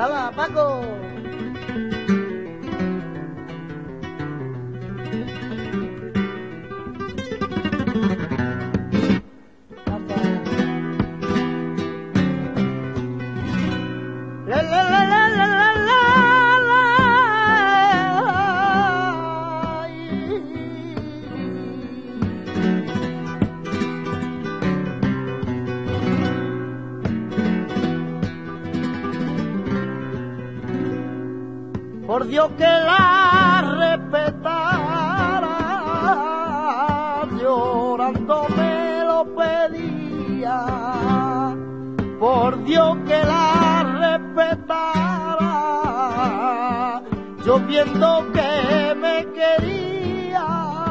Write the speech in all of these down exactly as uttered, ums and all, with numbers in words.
¡Hala, Paco! La, la, la, la, la, la, la, por Dios que la respetara, llorando me lo pedía. Por Dios que la respetara, yo viendo que me quería,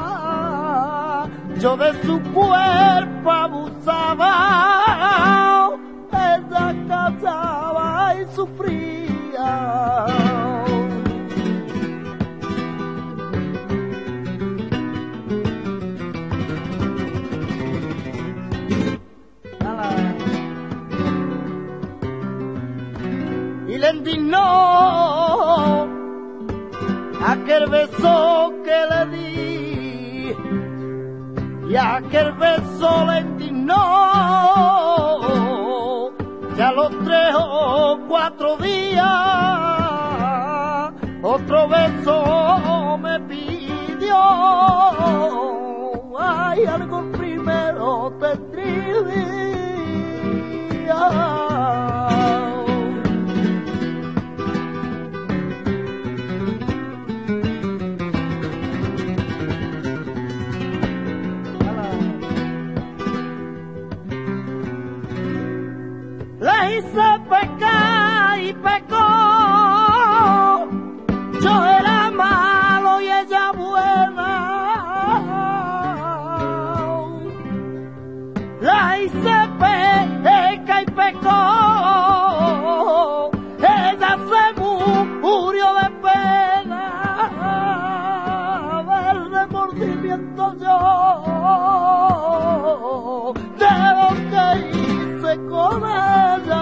yo de su cuerpo abusaba, ella callaba y sufría. Y le indignó aquel beso que le di, y aquel beso le indignó, ya los tres o cuatro días otro beso me pidió. Ay, algo primero tendría. Le hice pecar y pecó, yo era malo y ella buena. Le hice pecar y pecó, ella se murió de pena. Del remordimiento yo de lo que hice con ella.